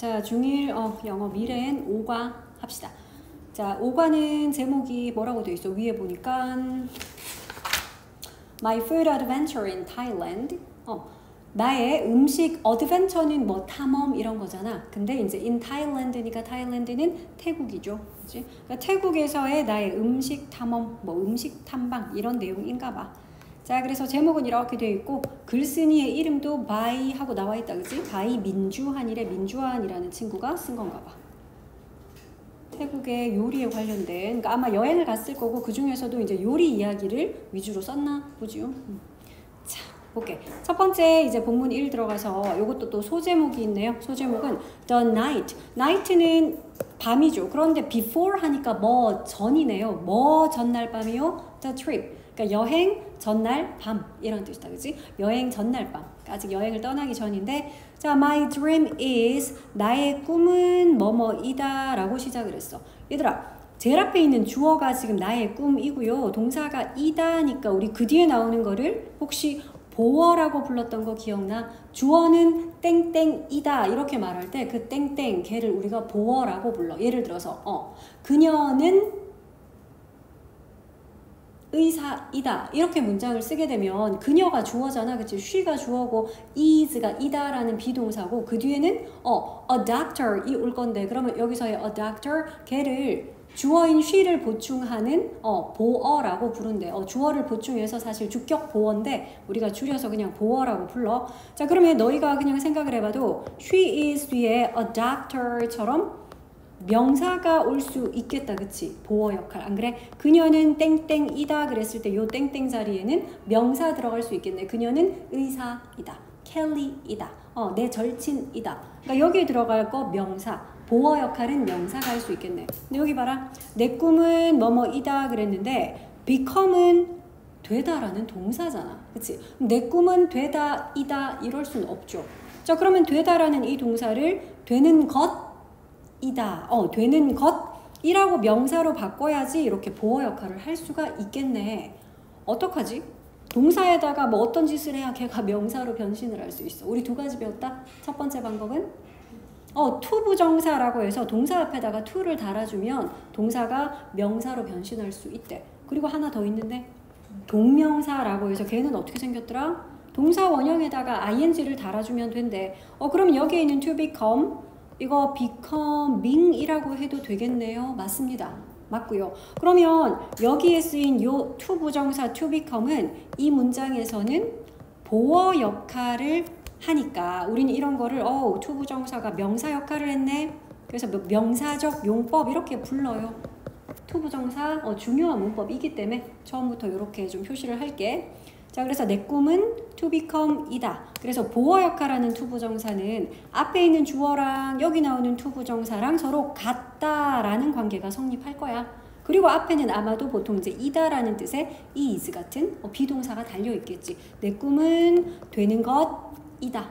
자, 중1 영어 미래엔 5과 합시다. 자, 5과는 제목이 뭐라고 되어 있어? 위에 보니까 My food adventure in Thailand. 나의 음식 어드벤처는 뭐 탐험 이런 거잖아. 근데 이제 in Thailand니까 타일랜드는 태국이죠. 그치? 그러니까 태국에서의 나의 음식 탐험, 뭐 음식 탐방 이런 내용인가 봐. 자, 그래서 제목은 이렇게 되어 있고 글쓴이의 이름도 바이 하고 나와 있다. 그치? 바이 민주한이래. 민주한이라는 친구가 쓴 건가 봐. 태국의 요리에 관련된, 그러니까 아마 여행을 갔을 거고 그 중에서도 이제 요리 이야기를 위주로 썼나 보지요. 자, 볼게. 첫 번째 이제 본문 1 들어가서 요것도 또 소제목이 있네요. 소제목은 The Night. Night는 밤이죠. 그런데 before 하니까 뭐 전이네요. 뭐 전날 밤이요? The trip. 그러니까 여행 전날 밤 이런 뜻이다. 그치? 여행 전날 밤. 아직 여행을 떠나기 전인데 자, my dream is 나의 꿈은 뭐뭐이다 라고 시작을 했어. 얘들아, 제일 앞에 있는 주어가 지금 나의 꿈이고요. 동사가 이다니까 우리 그 뒤에 나오는 거를 혹시 보어라고 불렀던 거 기억나? 주어는 땡땡이다 이렇게 말할 때 그 땡땡 걔를 우리가 보어라고 불러. 예를 들어서 그녀는 의사이다 이렇게 문장을 쓰게 되면 그녀가 주어잖아. 그치? she가 주어고 is가 이다라는 비동사고 그 뒤에는 a doctor이 올 건데 그러면 여기서의 a doctor 걔를 주어인 she를 보충하는 보어라고 부른대. 주어를 보충해서 사실 주격 보어인데 우리가 줄여서 그냥 보어라고 불러. 자, 그러면 너희가 그냥 생각을 해봐도 she is 뒤에 a doctor처럼 명사가 올 수 있겠다. 그치? 보어 역할. 안 그래? 그녀는 땡땡이다 그랬을 때 요 땡땡 자리에는 명사 들어갈 수 있겠네. 그녀는 의사이다. 켈리이다. 내 절친이다. 그러니까 여기에 들어갈 거 명사. 보어 역할은 명사가 할 수 있겠네. 근데 여기 봐라. 내 꿈은 뭐뭐이다 그랬는데 become은 되다라는 동사잖아. 그치? 내 꿈은 되다, 이다 이럴 수는 없죠. 자, 그러면 되다라는 이 동사를 되는 것 이다. 되는 것이라고 명사로 바꿔야지 이렇게 보어 역할을 할 수가 있겠네. 어떡하지? 동사에다가 뭐 어떤 짓을 해야 걔가 명사로 변신을 할 수 있어. 우리 두 가지 배웠다. 첫 번째 방법은 to 부정사라고 해서 동사 앞에다가 to를 달아주면 동사가 명사로 변신할 수 있대. 그리고 하나 더 있는데 동명사라고 해서 걔는 어떻게 생겼더라? 동사 원형에다가 ing를 달아주면 된대. 그럼 여기에 있는 to become 이거 becoming이라고 해도 되겠네요. 맞습니다. 맞고요. 그러면 여기에 쓰인 요 to 부정사 to become은 이 문장에서는 보어 역할을 하니까 우리는 이런 거를 to 부정사가 명사 역할을 했네. 그래서 명사적 용법 이렇게 불러요. to 부정사 중요한 문법이기 때문에 처음부터 이렇게 좀 표시를 할게. 자, 그래서 내 꿈은 to become 이다. 그래서 보어 역할하는 to 부정사는 앞에 있는 주어랑 여기 나오는 to 부정사랑 서로 같다라는 관계가 성립할 거야. 그리고 앞에는 아마도 보통 이제 이다라는 뜻의 is 같은 비동사가 달려 있겠지. 내 꿈은 되는 것이다.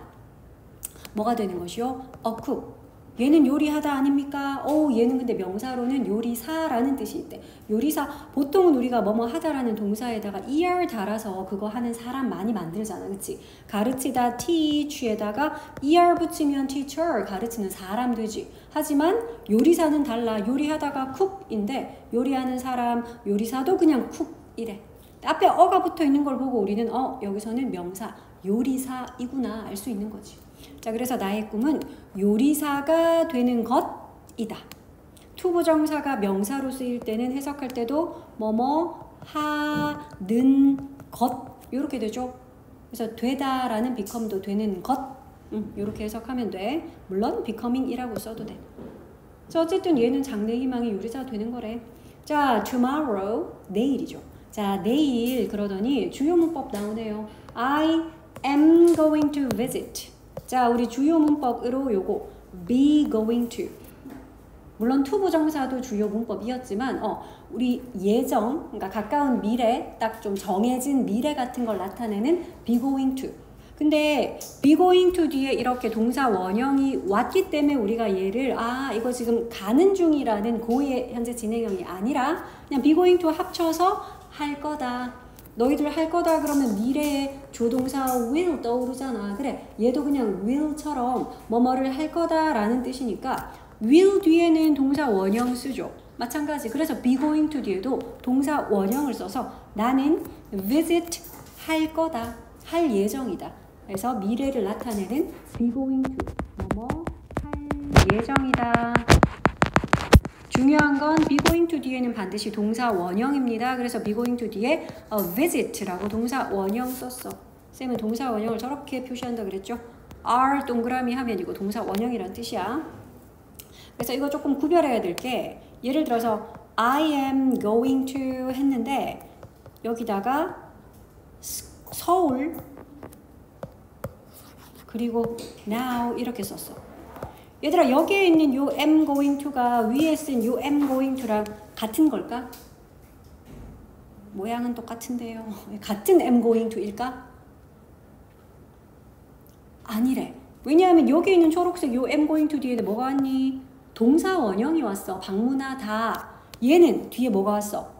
뭐가 되는 것이요? a cook. 얘는 요리하다 아닙니까? 얘는 근데 명사로는 요리사라는 뜻이 있대. 요리사, 보통은 우리가 뭐뭐 하다라는 동사에다가 er 달아서 그거 하는 사람 많이 만들잖아. 그치? 가르치다, teach에다가 er 붙이면 teacher, 가르치는 사람 되지. 하지만 요리사는 달라. 요리하다가 cook인데 요리하는 사람, 요리사도 그냥 cook이래. 앞에 어가 붙어 있는 걸 보고 우리는 여기서는 명사, 요리사이구나 알 수 있는 거지. 자, 그래서 나의 꿈은 요리사가 되는 것이다. to 부정사가 명사로 쓰일 때는 해석할 때도 뭐뭐 하는 것 이렇게 되죠. 그래서 되다라는 become도 되는 것 이렇게 해석하면 돼. 물론 becoming이라고 써도 돼. 자, 어쨌든 얘는 장래희망이 요리사 되는 거래. 자, tomorrow 내일이죠. 자, 내일 그러더니 주요 문법 나오네요. I am going to visit. 자, 우리 주요 문법으로 요거 be going to. 물론 to 부정사도 주요 문법이었지만 우리 예정, 그러니까 가까운 미래, 딱 좀 정해진 미래 같은 걸 나타내는 be going to. 근데 be going to 뒤에 이렇게 동사 원형이 왔기 때문에 우리가 얘를 이거 지금 가는 중이라는 고의 현재 진행형이 아니라 그냥 be going to 합쳐서 할 거다. 너희들 할 거다 그러면 미래의 조동사 will 떠오르잖아. 그래, 얘도 그냥 will처럼 뭐뭐를 할 거다라는 뜻이니까 will 뒤에는 동사 원형 쓰죠. 마찬가지. 그래서 be going to 뒤에도 동사 원형을 써서 나는 visit 할 거다, 할 예정이다. 그래서 미래를 나타내는 be going to, 뭐뭐 할 예정이다. 중요한 건 be going to 뒤에는 반드시 동사 원형입니다. 그래서 be going to 뒤에 visit라고 동사 원형 썼어. 쌤은 동사 원형을 저렇게 표시한다 그랬죠? are 동그라미 하면 이거 동사 원형이란 뜻이야. 그래서 이거 조금 구별해야 될 게 예를 들어서 I am going to 했는데 여기다가 서울 그리고 now 이렇게 썼어. 얘들아 여기에 있는 요 am going to가 위에 쓴 요 am going to랑 같은 걸까? 모양은 똑같은데요. 같은 am going to일까? 아니래. 왜냐하면 여기 있는 초록색 요 am going to 뒤에 뭐가 왔니? 동사 원형이 왔어. 방문하다. 얘는 뒤에 뭐가 왔어?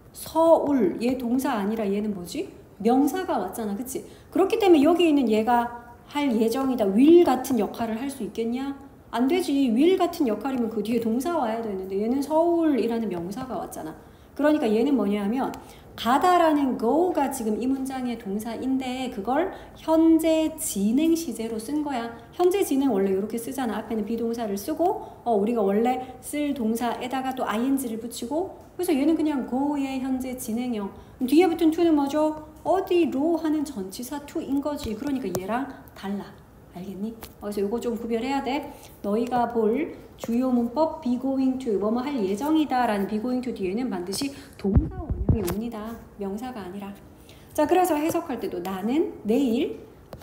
서울. 얘 동사 아니라 얘는 뭐지? 명사가 왔잖아. 그치? 그렇기 때문에 여기 있는 얘가 할 예정이다. will 같은 역할을 할 수 있겠냐? 안 되지. will 같은 역할이면 그 뒤에 동사 와야 되는데 얘는 서울이라는 명사가 왔잖아. 그러니까 얘는 뭐냐 하면 가다라는 go가 지금 이 문장의 동사인데 그걸 현재 진행 시제로 쓴 거야. 현재 진행 원래 이렇게 쓰잖아. 앞에는 비동사를 쓰고 우리가 원래 쓸 동사에다가 또 ing를 붙이고 그래서 얘는 그냥 go의 현재 진행형. 뒤에 붙은 to는 뭐죠? 어디로 하는 전치사 to인 거지. 그러니까 얘랑 달라. 알겠니? 그래서 이거 좀 구별해야 돼. 너희가 볼 주요 문법 be going to 뭐뭐 할 예정이다 라는 be going to 뒤에는 반드시 동사 원형이 옵니다. 명사가 아니라. 자, 그래서 해석할 때도 나는 내일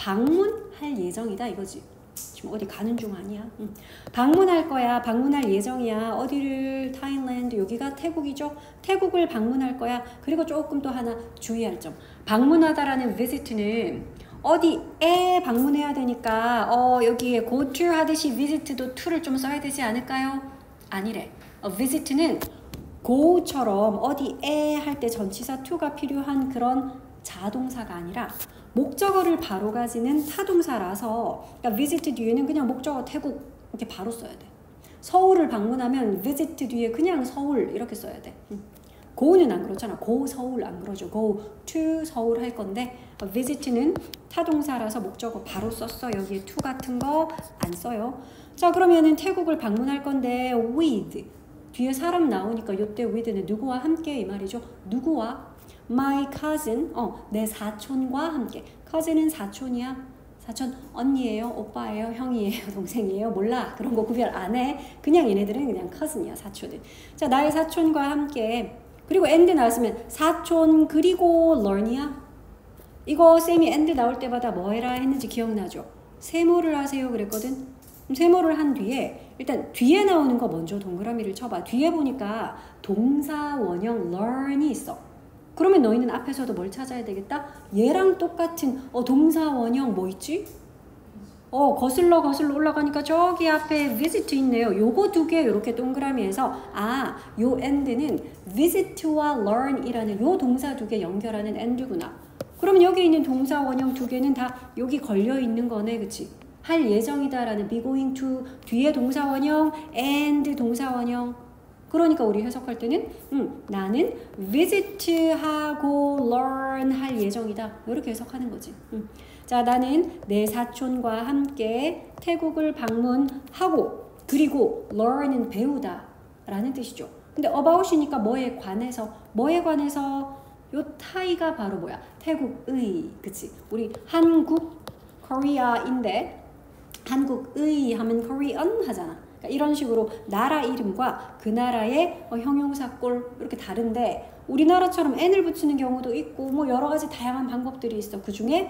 방문할 예정이다 이거지. 지금 어디 가는 중 아니야. 방문할 거야. 방문할 예정이야. 어디를? 타일랜드. 여기가 태국이죠. 태국을 방문할 거야. 그리고 조금 또 하나 주의할 점. 방문하다라는 visit는 어디에 방문해야 되니까 여기에 go to 하듯이 visit도 to를 좀 써야 되지 않을까요? 아니래. visit는 go처럼 어디에 할 때 전치사 to가 필요한 그런 자동사가 아니라 목적어를 바로 가지는 타동사라서 그러니까 visit 뒤에는 그냥 목적어 태국 이렇게 바로 써야 돼. 서울을 방문하면 visit 뒤에 그냥 서울 이렇게 써야 돼. go는 안 그렇잖아. go 서울 안 그러죠. go to 서울 할 건데 visit는 타동사라서 목적어 바로 썼어. 여기에 to 같은 거 안 써요. 자, 그러면은 태국을 방문할 건데 with 뒤에 사람 나오니까 요때 with는 누구와 함께 이 말이죠. 누구와? my cousin 내 사촌과 함께. cousin은 사촌이야. 사촌 언니예요, 오빠예요, 형이에요, 동생이에요, 몰라. 그런 거 구별 안 해. 그냥 얘네들은 그냥 cousin이야, 사촌은. 자, 나의 사촌과 함께. 그리고 and 나왔으면 사촌 그리고 learn이야. 이거 쌤이 and 나올 때마다 뭐 해라 했는지 기억나죠? 세모를 하세요 그랬거든. 세모를 한 뒤에 일단 뒤에 나오는 거 먼저 동그라미를 쳐봐. 뒤에 보니까 동사 원형 learn이 있어. 그러면 너희는 앞에서도 뭘 찾아야 되겠다? 얘랑 똑같은 동사 원형 뭐 있지? 거슬러 올라가니까 저기 앞에 visit 있네요. 요거 두 개 이렇게 동그라미에서 요 and는 visit와 learn이라는 요 동사 두 개 연결하는 and구나. 그러면 여기 있는 동사 원형 두 개는 다 여기 걸려 있는 거네, 그치? 할 예정이다라는 be going to 뒤에 동사 원형 and 동사 원형. 그러니까 우리 해석할 때는 나는 visit하고 learn 할 예정이다. 이렇게 해석하는 거지. 자, 나는 내 사촌과 함께 태국을 방문하고 그리고 learn은 배우다 라는 뜻이죠. 근데 about이니까 뭐에 관해서 요 타이가 바로 뭐야? 태국의, 그치? 우리 한국 코리아인데 한국의 하면 Korean 하잖아. 그러니까 이런 식으로 나라 이름과 그 나라의 형용사꼴 이렇게 다른데 우리나라처럼 n을 붙이는 경우도 있고 뭐 여러 가지 다양한 방법들이 있어. 그 중에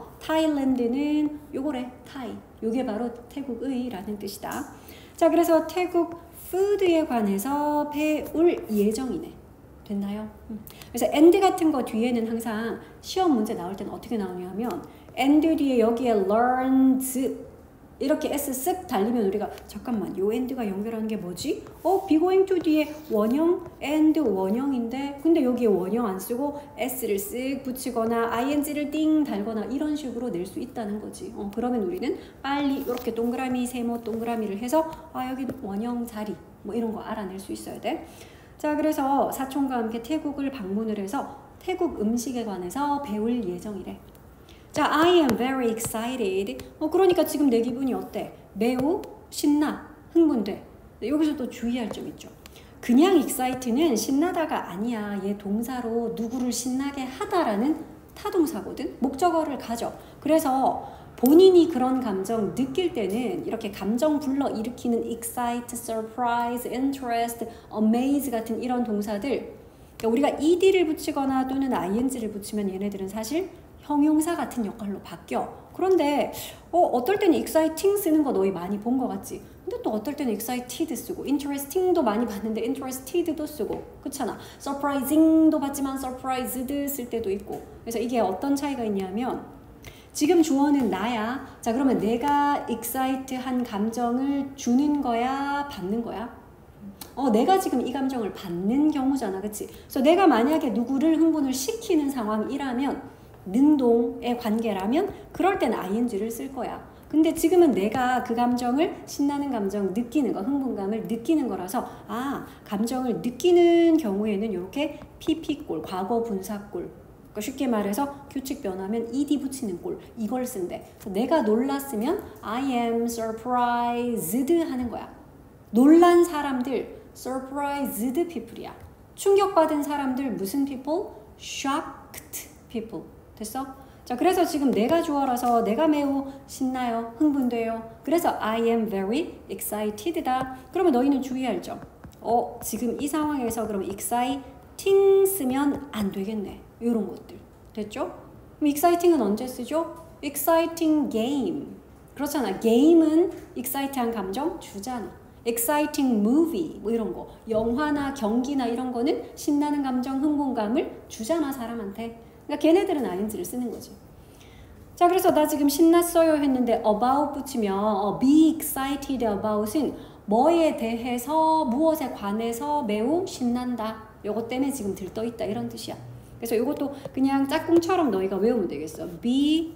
타일랜드는 요거래. 타이. 요게 바로 태국의라는 뜻이다. 자, 그래서 태국 푸드에 관해서 배울 예정이네. 됐나요? 그래서 and 같은 거 뒤에는 항상 시험 문제 나올 때는 어떻게 나오냐면 and 뒤에 여기에 learns 이렇게 S 쓱 달리면 우리가 잠깐만 요 and가 연결하는 게 뭐지? be going to 뒤에 원형 and 원형인데 근데 여기에 원형 안 쓰고 S를 쓱 붙이거나 ing를 띵 달거나 이런 식으로 낼 수 있다는 거지. 그러면 우리는 빨리 이렇게 동그라미 세모 동그라미를 해서 여기 원형 자리 뭐 이런 거 알아낼 수 있어야 돼. 자, 그래서 사촌과 함께 태국을 방문을 해서 태국 음식에 관해서 배울 예정이래. 자, I am very excited. 그러니까 지금 내 기분이 어때? 매우 신나, 흥분돼. 여기서 또 주의할 점 있죠. 그냥 excite는 신나다가 아니야. 얘 동사로 누구를 신나게 하다라는 타동사거든. 목적어를 가져. 그래서 본인이 그런 감정 느낄 때는 이렇게 감정 불러 일으키는 excite, surprise, interest, amaze 같은 이런 동사들 그러니까 우리가 ed를 붙이거나 또는 ing를 붙이면 얘네들은 사실 형용사 같은 역할로 바뀌어. 그런데 어떨 때는 exciting 쓰는 거 너희 많이 본 거 같지? 근데 또 어떨 때는 excited 쓰고 interesting도 많이 봤는데 interested도 쓰고 그렇잖아. surprising도 봤지만 surprised 쓸 때도 있고. 그래서 이게 어떤 차이가 있냐면 지금 주어는 나야. 자, 그러면 내가 excite한 감정을 주는 거야? 받는 거야? 내가 지금 이 감정을 받는 경우잖아. 그치? 그래서 내가 만약에 누구를 흥분을 시키는 상황이라면 능동의 관계라면 그럴 때는 ing를 쓸 거야. 근데 지금은 내가 그 감정을 신나는 감정 느끼는 거, 흥분감을 느끼는 거라서 감정을 느끼는 경우에는 이렇게 pp꼴, 과거 분사꼴 그러니까 쉽게 말해서 규칙 변하면 ed 붙이는 꼴 이걸 쓴대. 내가 놀랐으면 I am surprised 하는 거야. 놀란 사람들 surprised people이야. 충격받은 사람들 무슨 people? shocked people. 됐어? 자, 그래서 지금 내가 주어라서 내가 매우 신나요. 흥분돼요. 그래서 I am very excited다. 그러면 너희는 주의할 점. 지금 이 상황에서 그럼 exciting 쓰면 안 되겠네. 이런 것들. 됐죠? 그럼 exciting은 언제 쓰죠? exciting game. 그렇잖아. game은 excite한 감정 주잖아. exciting movie 뭐 이런 거. 영화나 경기나 이런 거는 신나는 감정, 흥분감을 주잖아, 사람한테. 그러니까 걔네들은 ing를 쓰는 거지. 자, 그래서 나 지금 신났어요 했는데 about 붙이면 be excited about은 뭐에 대해서 무엇에 관해서 매우 신난다. 요것 때문에 지금 들떠있다 이런 뜻이야. 그래서 요것도 그냥 짝꿍처럼 너희가 외우면 되겠어. be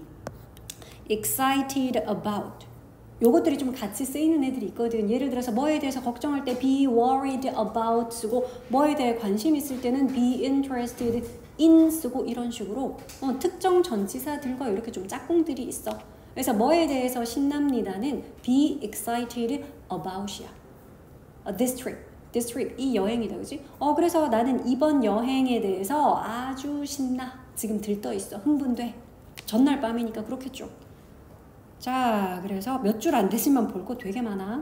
excited about. 요것들이 좀 같이 쓰이는 애들이 있거든. 예를 들어서 뭐에 대해서 걱정할 때 be worried about 쓰고 뭐에 대해 관심 있을 때는 be interested in 쓰고 이런 식으로 특정 전치사들과 이렇게 좀 짝꿍들이 있어. 그래서 뭐에 대해서 신납니다는 be excited about이야. This trip 이 여행이다, 그지? 그래서 나는 이번 여행에 대해서 아주 신나. 지금 들떠 있어. 흥분돼. 전날 밤이니까 그렇겠죠. 자, 그래서 몇 줄 안 되지만 볼 거 되게 많아.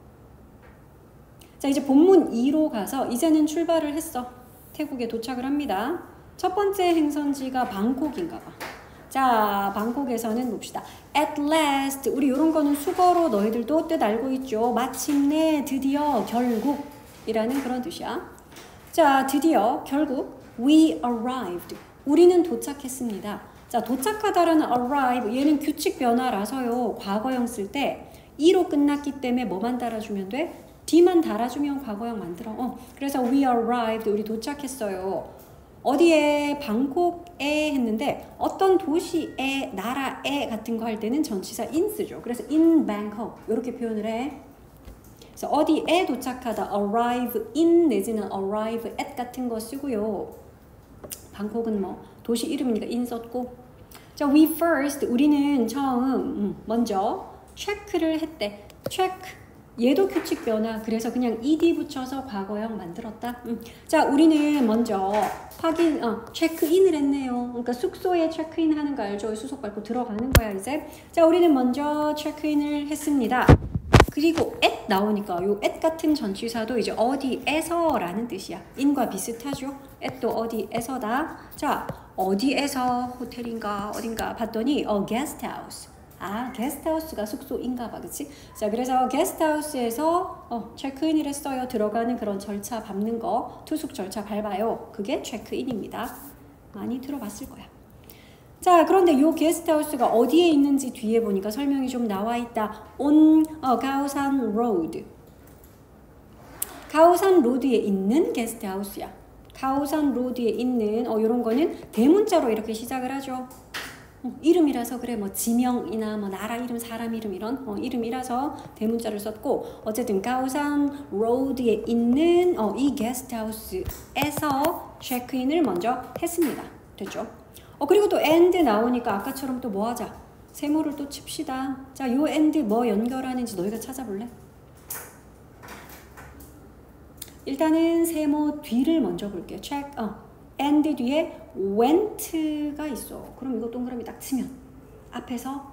자, 이제 본문 2로 가서 이제는 출발을 했어. 태국에 도착을 합니다. 첫 번째 행선지가 방콕인가 봐. 자, 방콕에서는 봅시다. At last. 우리 이런 거는 수거로 너희들도 뜻 알고 있죠. 마침내, 드디어, 결국 이라는 그런 뜻이야. 자, 드디어, 결국 we arrived. 우리는 도착했습니다. 자, 도착하다라는 arrive, 얘는 규칙 변화라서요. 과거형 쓸 때 e로 끝났기 때문에 뭐만 달아주면 돼? d만 달아주면 과거형 만들어. 그래서 we arrived, 우리 도착했어요. 어디에? 방콕에 했는데 어떤 도시에, 나라에 같은 거 할 때는 전치사 in 쓰죠. 그래서 in Bangkok 이렇게 표현을 해. 그래서 어디에 도착하다 arrive in 내지는 arrive at 같은 거 쓰고요. 방콕은 뭐 도시 이름이니까 in 썼고. 자, we first 우리는 처음 먼저 체크를 했대. 체크 얘도 규칙 변화. 그래서 그냥 ed 붙여서 과거형 만들었다. 자, 우리는 먼저 확인 체크인을 했네요. 그러니까 숙소에 체크인 하는 거 알죠? 수속 밟고 들어가는 거야 이제. 자, 우리는 먼저 체크인을 했습니다. 그리고 at 나오니까 요 at 같은 전치사도 이제 어디에서라는 뜻이야. in과 비슷하죠. at도 어디에서다. 자, 어디에서 호텔인가 어딘가 봤더니 게스트하우스. 게스트하우스가 숙소인가 봐. 그치? 자, 그래서 게스트하우스에서 체크인을 했어요. 들어가는 그런 절차 밟는 거 투숙 절차 밟아요. 그게 체크인입니다. 많이 들어봤을 거야. 자, 그런데 요 게스트하우스가 어디에 있는지 뒤에 보니까 설명이 좀 나와 있다. on 가오산 road. 가오산 로드에 있는 게스트하우스야. 가오산 로드에 있는 요런 거는 대문자로 이렇게 시작을 하죠. 이름이라서 그래, 뭐 지명이나 뭐 나라 이름, 사람 이름 이런 이름이라서 대문자를 썼고, 어쨌든 가오산 로드에 있는 이 게스트하우스에서 체크인을 먼저 했습니다. 됐죠? 그리고 또 and 나오니까 아까처럼 또 뭐 하자? 세모를 또 칩시다. 자, 요 and 뭐 연결하는지 너희가 찾아볼래? 일단은 세모 뒤를 먼저 볼게요. check, and 뒤에 went가 있어. 그럼 이거 동그라미 딱 치면 앞에서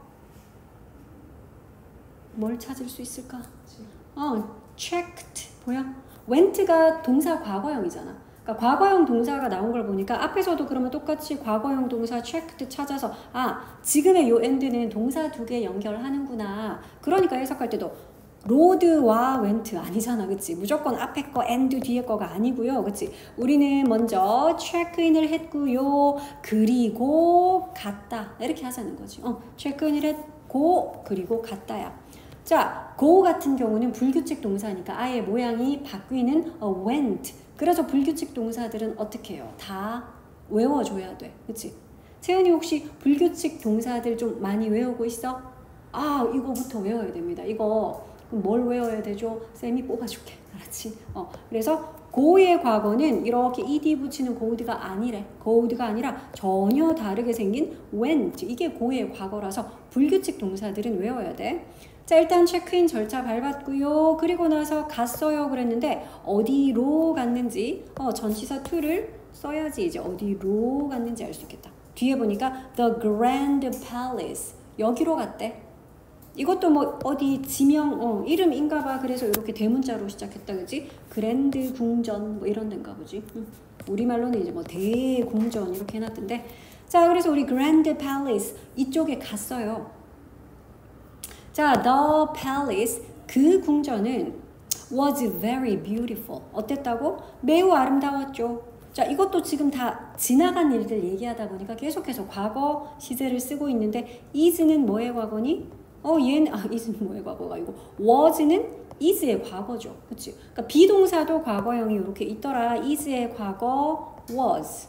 뭘 찾을 수 있을까? checked 보여? went가 동사 과거형이잖아. 그러니까 과거형 동사가 나온 걸 보니까 앞에서도 그러면 똑같이 과거형 동사 checked 찾아서 지금의 요 and는 동사 두 개 연결하는구나. 그러니까 해석할 때도 로드와 웬트 아니잖아, 그치? 무조건 앞에 거 and 뒤에 거가 아니고요, 그치? 우리는 먼저 체크인을 했고요, 그리고 갔다 이렇게 하자는 거지. 체크인을 했고 그리고 갔다야. 자, go 같은 경우는 불규칙 동사니까 아예 모양이 바뀌는 went. 그래서 불규칙 동사들은 어떻게 해요? 다 외워줘야 돼, 그치? 채은이 혹시 불규칙 동사들 좀 많이 외우고 있어? 이거부터 외워야 됩니다. 이거 그럼 뭘 외워야 되죠? 쌤이 뽑아줄게. 알았지? 그래서 go의 과거는 이렇게 ed 붙이는 go'd가 아니래. go'd가 아니라 전혀 다르게 생긴 went. 이게 go의 과거라서 불규칙 동사들은 외워야 돼. 자, 일단 체크인 절차 밟았고요. 그리고 나서 갔어요 그랬는데 어디로 갔는지 전치사 to를 써야지 이제 어디로 갔는지 알 수 있겠다. 뒤에 보니까 the Grand Palace 여기로 갔대. 이것도 뭐 어디 지명 이름인가 봐. 그래서 이렇게 대문자로 시작했다, 그지? 그랜드 궁전 뭐 이런 데인가 보지. 우리말로는 이제 뭐 대궁전 이렇게 해놨던데. 자, 그래서 우리 그랜드 팰리스 이쪽에 갔어요. 자, the palace 그 궁전은 was very beautiful. 어땠다고? 매우 아름다웠죠. 자, 이것도 지금 다 지나간 일들 얘기하다 보니까 계속해서 과거 시제를 쓰고 있는데 is는 뭐의 과거니? 얘는 is는 뭐의 과거가 아니고 was는 is의 과거죠. 그치? 그러니까 비동사도 과거형이 이렇게 있더라. is의 과거 was.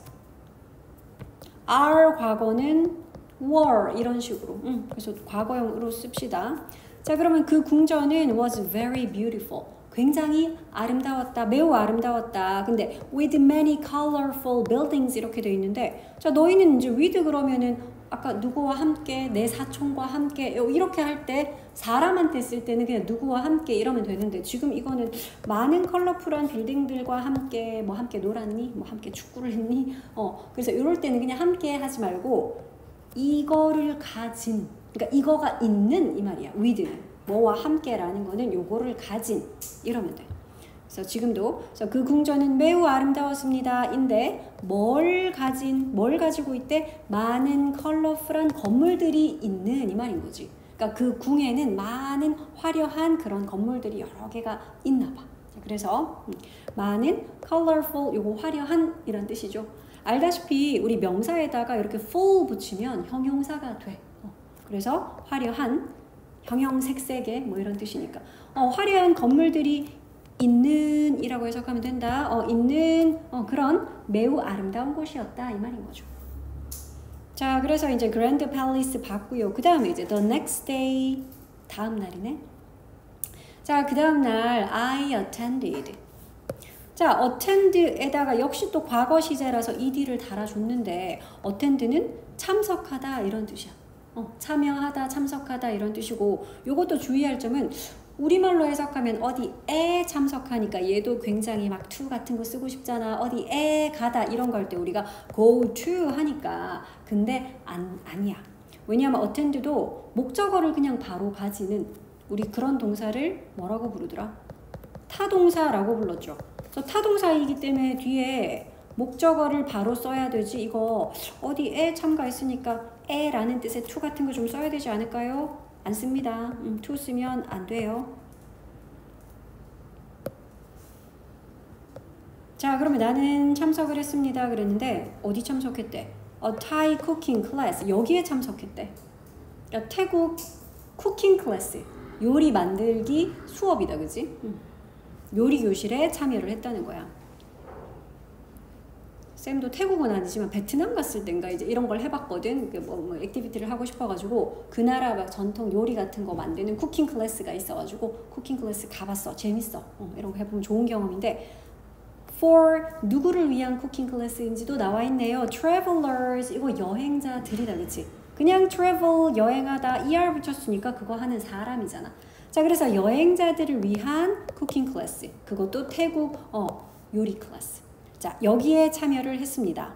are 과거는 were 이런 식으로. 그래서 과거형으로 씁시다. 자, 그러면 그 궁전은 was very beautiful. 굉장히 아름다웠다. 매우 아름다웠다. 근데 with many colorful buildings 이렇게 돼 있는데 자, 너희는 이제 with 그러면은 아까 누구와 함께 내 사촌과 함께 이렇게 할 때 사람한테 쓸 때는 그냥 누구와 함께 이러면 되는데 지금 이거는 많은 컬러풀한 빌딩들과 함께 뭐 함께 놀았니? 뭐 함께 축구를 했니? 그래서 이럴 때는 그냥 함께 하지 말고 이거를 가진 그러니까 이거가 있는 이 말이야. with는 뭐와 함께라는 거는 요거를 가진 이러면 돼. 그래서 지금도 그 궁전은 매우 아름다웠습니다. 인데 뭘 가지고 있대? 많은 컬러풀한 건물들이 있는 이 말인 거지. 그러니까 그 궁에는 많은 화려한 그런 건물들이 여러 개가 있나 봐. 그래서 많은 colorful 요거 화려한 이런 뜻이죠. 알다시피 우리 명사에다가 이렇게 full 붙이면 형용사가 돼. 그래서 화려한 형형색색의 뭐 이런 뜻이니까 화려한 건물들이 있는 이라고 해석하면 된다. 있는 그런 매우 아름다운 곳이었다 이 말인 거죠. 자, 그래서 이제 그랜드 팰리스 봤고요. 그 다음에 이제 the next day 다음 날이네. 자, 그 다음 날 I attended. 자, attend에다가 역시 또 과거 시제라서 ed를 달아줬는데 attend는 참석하다 이런 뜻이야. 참여하다, 참석하다 이런 뜻이고 요것도 주의할 점은 우리말로 해석하면 어디에 참석하니까 얘도 굉장히 막 to 같은 거 쓰고 싶잖아. 어디에 가다 이런 거 할 때 우리가 go to 하니까 근데 아니야. 왜냐하면 attend도 목적어를 그냥 바로 가지는 우리 그런 동사를 뭐라고 부르더라? 타동사라고 불렀죠. 그래서 타동사이기 때문에 뒤에 목적어를 바로 써야 되지. 이거 어디에 참가했으니까 에라는 뜻의 to 같은 거 좀 써야 되지 않을까요? 안 씁니다. to 쓰면 안 돼요. 자, 그러면 나는 참석을 했습니다. 그랬는데 어디 참석했대? a Thai cooking class. 여기에 참석했대. 그러니까 태국 쿠킹 클래스, 요리 만들기 수업이다, 그지? 요리 교실에 참여를 했다는 거야. 쌤도 태국은 아니지만 베트남 갔을 땐가 이제 이런 걸 해봤거든. 뭐 액티비티를 하고 싶어가지고 그 나라 막 전통 요리 같은 거 만드는 쿠킹 클래스가 있어가지고 쿠킹 클래스 가봤어. 재밌어. 이런 거 해보면 좋은 경험인데 for 누구를 위한 쿠킹 클래스인지도 나와 있네요. travelers 이거 여행자들이다, 그치? 그냥 travel 여행하다 er 붙였으니까 그거 하는 사람이잖아. 자, 그래서 여행자들을 위한 쿠킹 클래스, 그것도 태국 요리 클래스. 자, 여기에 참여를 했습니다.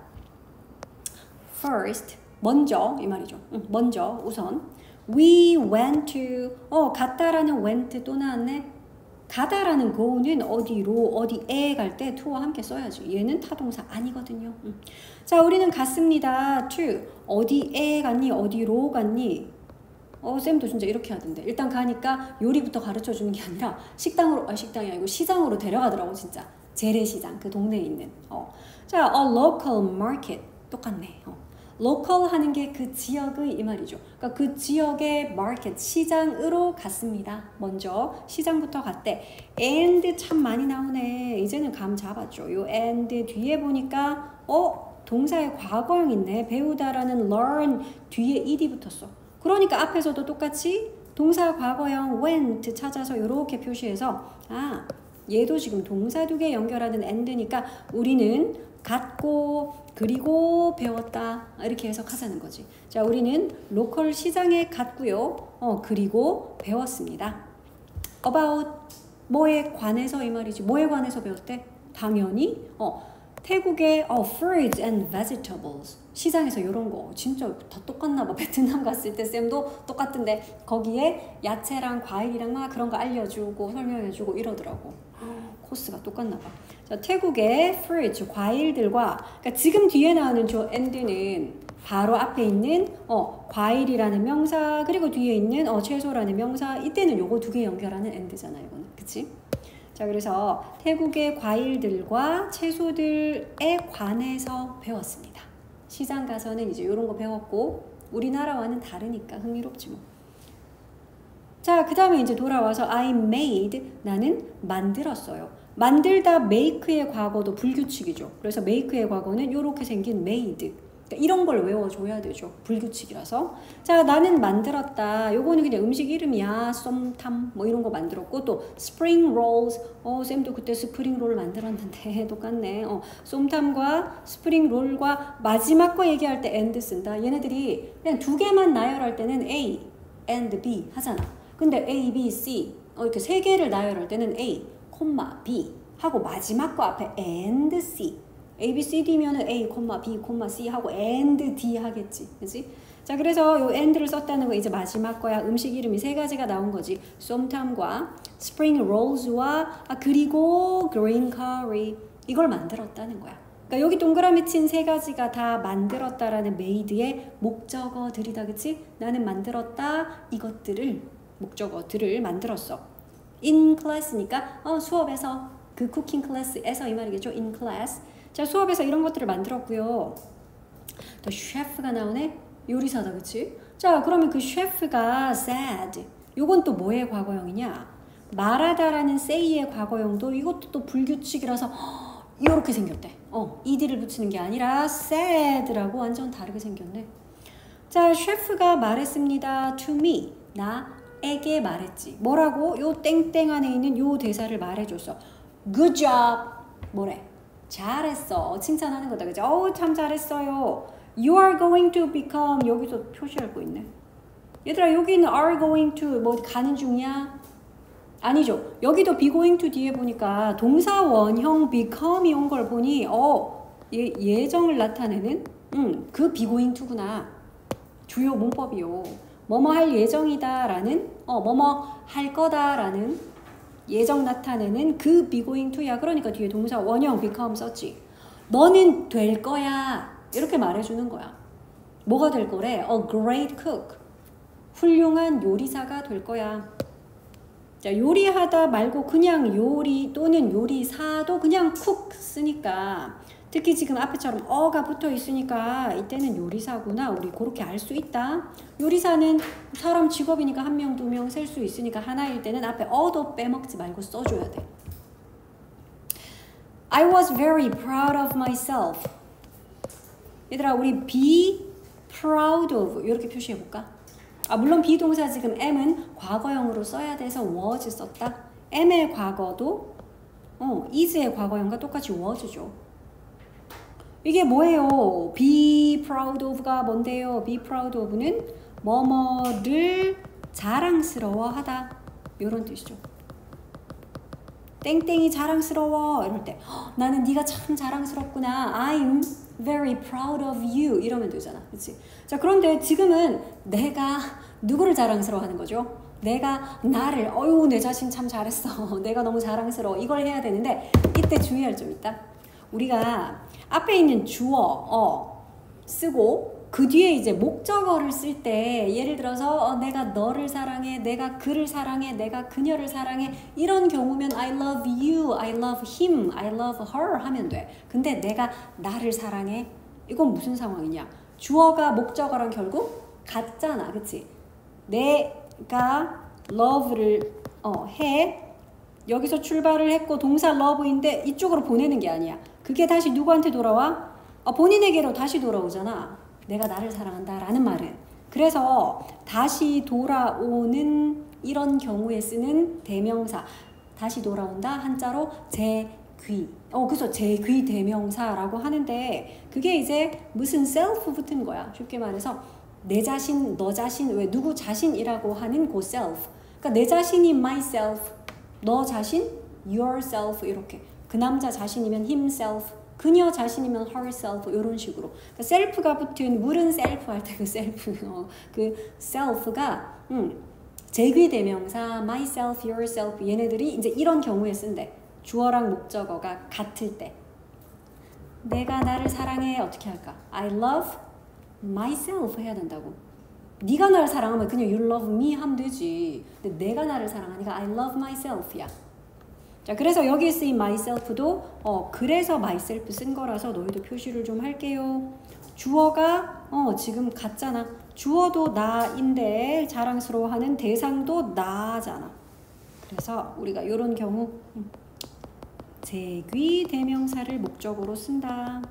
First, 먼저 이 말이죠. 먼저 우선 we went to 갔다라는 went 또 나왔네. 가다라는 go는 어디로 어디에 갈 때 to와 함께 써야지. 얘는 타동사 아니거든요. 자, 우리는 갔습니다. to 어디에 갔니? 어디로 갔니? 쌤도 진짜 이렇게 하던데. 일단 가니까 요리부터 가르쳐 주는 게 아니라 식당으로 식당이 아니고 시장으로 데려가더라고 진짜. 재래시장 그 동네에 있는. 자, a local market 똑같네. local 하는 게 그 지역의 이 말이죠. 그러니까 그 지역의 market 시장으로 갔습니다. 먼저 시장부터 갔대. and 참 많이 나오네. 이제는 감 잡았죠. 요 and 뒤에 보니까 동사의 과거형 있네. 배우다라는 learn 뒤에 ed 붙었어. 그러니까 앞에서도 똑같이 동사 과거형 went 찾아서 이렇게 표시해서 얘도 지금 동사 두 개 연결하는 and니까 우리는 갔고 그리고 배웠다 이렇게 해석하자는 거지. 자, 우리는 로컬 시장에 갔고요. 그리고 배웠습니다. about 뭐에 관해서 이 말이지. 뭐에 관해서 배웠대? 당연히 태국의 fruits and vegetables 시장에서 이런 거 진짜 다 똑같나 봐. 베트남 갔을 때 쌤도 똑같은데 거기에 야채랑 과일이랑 막 그런 거 알려주고 설명해주고 이러더라고. 코스가 똑같나 봐. 자, 태국의 fruits 과일들과 그러니까 지금 뒤에 나오는 저 and는 바로 앞에 있는 과일이라는 명사 그리고 뒤에 있는 채소라는 명사 이때는 요거 두 개 연결하는 and잖아 이거는. 그치? 자, 그래서 태국의 과일들과 채소들에 관해서 배웠습니다. 시장 가서는 이제 이런 거 배웠고 우리나라와는 다르니까 흥미롭지 뭐. 자, 그 다음에 이제 돌아와서 I made 나는 만들었어요. 만들다 make의 과거도 불규칙이죠. 그래서 make의 과거는 이렇게 생긴 made. 그러니까 이런 걸 외워줘야 되죠. 불규칙이라서. 자, 나는 만들었다. 요거는 그냥 음식 이름이야. 쏨탐 뭐 이런 거 만들었고 또 spring rolls. 쌤도 그때 스프링 롤 만들었는데 똑같네. 쏨탐과 스프링 롤과 마지막 거 얘기할 때 and 쓴다. 얘네들이 그냥 두 개만 나열할 때는 A and B 하잖아. 근데 A, B, C 이렇게 세 개를 나열할 때는 A, B 하고 마지막 거 앞에 and C. A, B, C, D면은 A, B, C 하고 and D 하겠지. 그치? 자, 그래서 요 and를 썼다는 거 이제 마지막 거야. 음식 이름이 세 가지가 나온 거지. 쏨탐과 spring rolls와 그리고 green curry 이걸 만들었다는 거야. 그러니까 여기 동그라미 친 세 가지가 다 만들었다라는 made의 목적어들이다. 그치? 나는 만들었다. 이것들을 목적어들을 만들었어. in class니까 수업에서 그 쿠킹 클래스에서 이 말이겠죠. in class. 자, 수업에서 이런 것들을 만들었고요. 또 셰프가 나오네. 요리사다, 그치? 자, 그러면 그 셰프가 said. 요건 또 뭐의 과거형이냐? 말하다라는 say의 과거형도 이것도 또 불규칙이라서 이렇게 생겼대. ed를 붙이는 게 아니라 said라고 완전 다르게 생겼네. 자, 셰프가 말했습니다. to me. 나에게 말했지. 뭐라고? 요 땡땡 안에 있는 요 대사를 말해줬어. good job. 뭐래? 잘했어. 칭찬하는 거다. 그치? 참 잘했어요. You are going to become. 여기서 표시할 거 있네. 얘들아, 여기는 are going to 뭐 가는 중이야? 아니죠. 여기도 be going to 뒤에 보니까 동사 원형 become이 온 걸 보니 예정을 나타내는 그 be going to구나. 주요 문법이요. 뭐뭐 할 예정이다 라는 뭐뭐 할 거다 라는 예정 나타내는 그 be going to야. 그러니까 뒤에 동사 원형 become 썼지. 너는 될 거야. 이렇게 말해주는 거야. 뭐가 될 거래? A great cook. 훌륭한 요리사가 될 거야. 자, 요리하다 말고 그냥 요리 또는 요리사도 그냥 cook 쓰니까 특히 지금 앞에처럼 어가 붙어 있으니까 이때는 요리사구나. 우리 그렇게 알 수 있다. 요리사는 사람 직업이니까 한 명, 두 명 셀 수 있으니까 하나일 때는 앞에 어도 빼먹지 말고 써줘야 돼. I was very proud of myself. 얘들아, 우리 be proud of 이렇게 표시해볼까? 물론 비동사 지금 am은 과거형으로 써야 돼서 was 썼다. am의 과거도 is의 과거형과 똑같이 was죠. 이게 뭐예요? be proud of가 뭔데요? be proud of는 뭐뭐를 자랑스러워하다 이런 뜻이죠. 땡땡이 자랑스러워 이럴 때 나는 네가 참 자랑스럽구나. I'm very proud of you 이러면 되잖아. 그치? 자, 그런데 지금은 내가 누구를 자랑스러워하는 거죠? 내가 나를 내 자신 참 잘했어. 내가 너무 자랑스러워. 이걸 해야 되는데 이때 주의할 점 있다. 우리가 앞에 있는 주어 쓰고 그 뒤에 이제 목적어를 쓸 때 예를 들어서 내가 너를 사랑해, 내가 그를 사랑해, 내가 그녀를 사랑해 이런 경우면 I love you, I love him, I love her 하면 돼. 근데 내가 나를 사랑해 이건 무슨 상황이냐? 주어가 목적어랑 결국 같잖아, 그치? 내가 love를 해 여기서 출발을 했고 동사 love인데 이쪽으로 보내는 게 아니야. 그게 다시 누구한테 돌아와? 본인에게로 다시 돌아오잖아. 내가 나를 사랑한다 라는 말은. 그래서 다시 돌아오는 이런 경우에 쓰는 대명사 다시 돌아온다 한자로 제귀 그래서 제귀 대명사라고 하는데 그게 이제 무슨 self 붙은 거야. 쉽게 말해서 내 자신, 너 자신, 왜 누구 자신이라고 하는 그 self. 그러니까 내 자신이 myself, 너 자신 yourself 이렇게. 그 남자 자신이면 himself, 그녀 자신이면 herself 이런 식으로. 그러니까 셀프가 붙은 물은 셀프 할 때 그 셀프 그 self가 제귀 대명사 myself, yourself 얘네들이 이제 이런 경우에 쓴대. 주어랑 목적어가 같을 때. 내가 나를 사랑해 어떻게 할까? I love myself 해야 된다고. 네가 나를 사랑하면 그냥 you love me 하면 되지. 근데 내가 나를 사랑하니까 I love myself야. 자, 그래서 여기에 쓰인 myself도 그래서 myself 쓴 거라서 너희도 표시를 좀 할게요. 주어가 지금 같잖아. 주어도 나인데 자랑스러워하는 대상도 나잖아. 그래서 우리가 이런 경우 제귀 대명사를 목적어로 쓴다.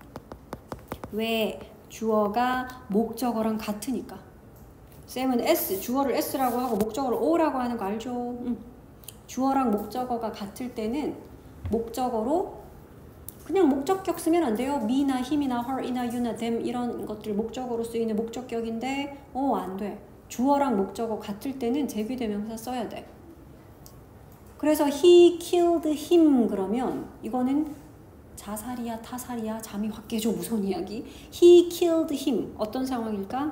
왜? 주어가 목적어랑 같으니까. 쌤은 S, 주어를 S라고 하고 목적어를 O라고 하는 거 알죠? 주어랑 목적어가 같을 때는 목적어로 그냥 목적격 쓰면 안 돼요. me나 him이나 her이나 you나 them 이런 것들 목적어로 쓰이는 목적격인데 안 돼. 주어랑 목적어 같을 때는 제귀대명사 써야 돼. 그래서 he killed him 그러면 이거는 자살이야 타살이야 잠이 확 깨져 무서운 이야기. He killed him 어떤 상황일까?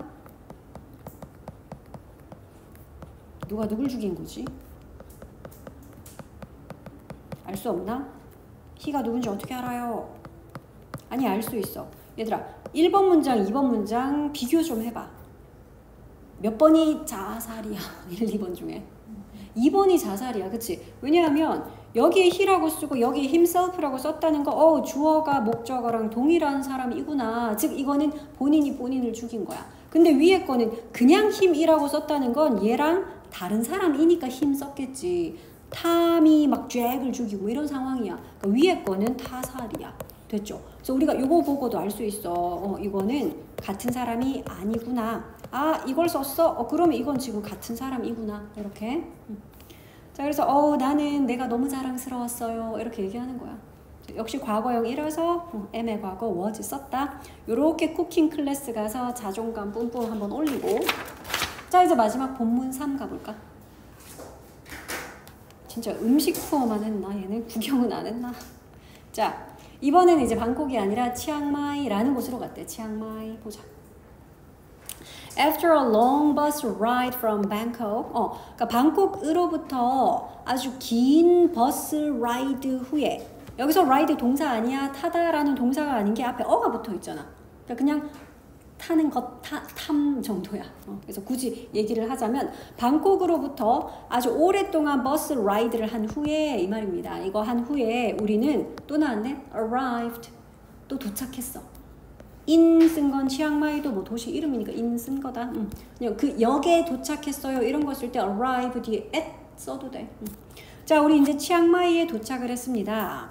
누가 누굴 죽인 거지? 알 수 없나? he가 누군지 어떻게 알아요? 아니 알 수 있어. 얘들아 1번 문장 2번 문장 비교 좀 해봐. 몇 번이 자살이야? 1, 2번 중에 2번이 자살이야. 그치? 왜냐하면 여기에 he라고 쓰고 여기에 himself라고 썼다는 거 주어가 목적어랑 동일한 사람이구나. 즉 이거는 본인이 본인을 죽인 거야. 근데 위에 거는 그냥 him이라고 썼다는 건 얘랑 다른 사람이니까 him 썼겠지. 탐이 막 잭을 죽이고 이런 상황이야. 그러니까 위에 거는 타살이야. 됐죠? 그래서 우리가 이거 보고도 알 수 있어. 이거는 같은 사람이 아니구나. 이걸 썼어? 그러면 이건 지금 같은 사람이구나. 이렇게. 자, 그래서 나는 내가 너무 자랑스러웠어요. 이렇게 얘기하는 거야. 역시 과거형이라서 M의 과거 was 썼다. 요렇게 쿠킹 클래스 가서 자존감 뿜뿜 한번 올리고. 자, 이제 마지막 본문 3 가볼까? 진짜 음식 투어만 했나? 얘는 구경은 안 했나? 자, 이번에는 이제 방콕이 아니라 치앙마이라는 곳으로 갔대. 치앙마이 보자. After a long bus ride from Bangkok, 그러니까 방콕으로부터 아주 긴 버스 라이드 후에 여기서 ride 동사 아니야? 타다라는 동사가 아닌 게 앞에 어가 붙어 있잖아. 그러니까 그냥 타는 것, 탐 정도야. 그래서 굳이 얘기를 하자면 방콕으로부터 아주 오랫동안 버스 라이드를 한 후에 이 말입니다. 이거 한 후에 우리는 또 나왔네. arrived. 또 도착했어. in 쓴 건 치앙마이도 뭐 도시 이름이니까 in 쓴 거다. 그냥 그 역에 도착했어요. 이런 거 쓸 때 arrive 뒤에 at 써도 돼. 자, 우리 이제 치앙마이에 도착을 했습니다.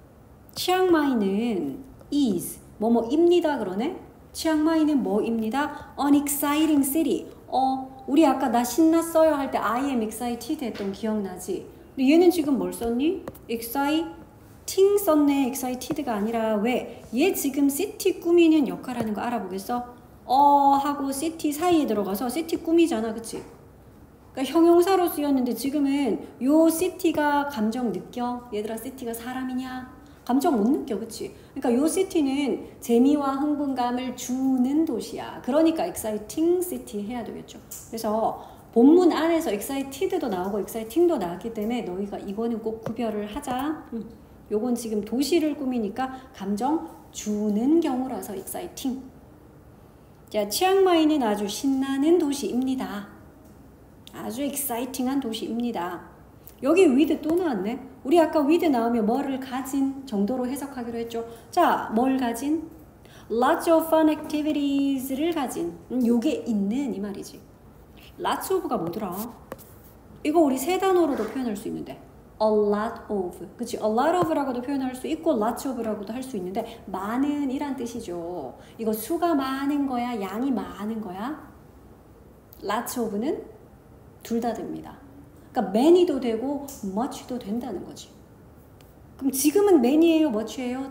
치앙마이는 is 뭐뭐입니다 그러네. 치앙마이는 뭐입니다. An exciting city. 우리 아까 나 신났어요 할 때 I am excited 했던 기억나지? 근데 얘는 지금 뭘 썼니? exciting 썼네. excited가 아니라 왜? 얘 지금 city 꾸미는 역할하는 거 알아보겠어? 하고 city 사이에 들어가서 city 꾸미잖아. 그치? 그러니까 형용사로 쓰였는데 지금은 요 city가 감정 느껴? 얘들아 city가 사람이냐? 감정 못 느껴. 그치? 그러니까 요 city는 재미와 흥분감을 주는 도시야. 그러니까 exciting city 해야 되겠죠. 그래서 본문 안에서 excited도 나오고 exciting도 나왔기 때문에 너희가 이거는 꼭 구별을 하자. 요건 지금 도시를 꾸미니까 감정 주는 경우라서 exciting. 자, 치앙마이는 아주 신나는 도시입니다. 아주 exciting한 도시입니다. 여기 with 또 나왔네. 우리 아까 with 나오면 뭐를 가진 정도로 해석하기로 했죠. 자, 뭘 가진? Lots of fun activities를 가진. 요게 있는 이 말이지. Lots of가 뭐더라? 이거 우리 세 단어로도 표현할 수 있는데 a lot of. 그치? a lot of라고도 표현할 수 있고 lots of라고도 할 수 있는데 많은 이란 뜻이죠. 이거 수가 많은 거야? 양이 많은 거야? lots of는 둘 다 됩니다. 그러니까 many도 되고 much도 된다는 거지. 그럼 지금은 many예요? much예요?